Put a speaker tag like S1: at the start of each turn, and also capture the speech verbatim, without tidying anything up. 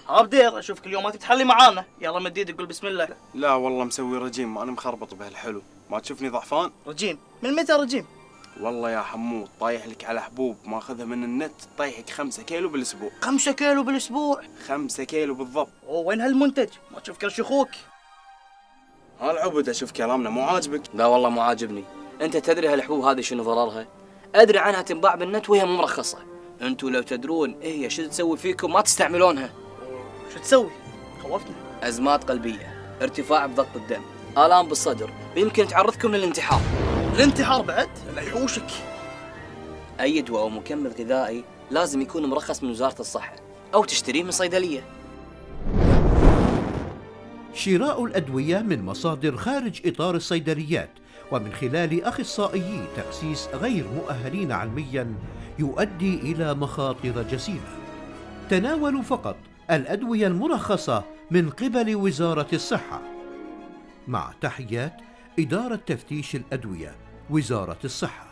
S1: ها بدير اشوفك اليوم ما تتحلي معانا، يلا مد ايدك قول بسم الله.
S2: لا والله مسوي رجيم، انا مخربط بهالحلو، ما تشوفني ضعفان؟
S1: رجيم؟ من متى رجيم؟
S2: والله يا حمود طايح لك على حبوب ماخذها من النت، طايحك خمسة كيلو بالاسبوع.
S1: خمسة كيلو بالاسبوع؟
S2: خمسة كيلو بالضبط.
S1: اوه وين هالمنتج؟ ما تشوف كرش اخوك؟
S2: هالعبد اشوف كلامنا مو عاجبك؟
S3: لا والله مو عاجبني. انت تدري هالحبوب هذه شنو ضررها؟ ادري عنها تنباع بالنت وهي مو مرخصه. انتوا لو تدرون هي شو تسوي فيكم ما تستعملونها.
S1: شو تسوي؟ خوفتنا.
S3: ازمات قلبيه، ارتفاع بضغط الدم، الام بالصدر، ويمكن تعرضكم للانتحار.
S1: الانتحار بعد؟ لا يحوشك.
S3: اي دواء او مكمل غذائي لازم يكون مرخص من وزاره الصحه او تشتريه من صيدليه.
S4: شراء الأدوية من مصادر خارج إطار الصيدليات ومن خلال أخصائيي تخسيس غير مؤهلين علمياً يؤدي إلى مخاطر جسيمة. تناولوا فقط الأدوية المرخصة من قبل وزارة الصحة. مع تحيات إدارة تفتيش الأدوية، وزارة الصحة.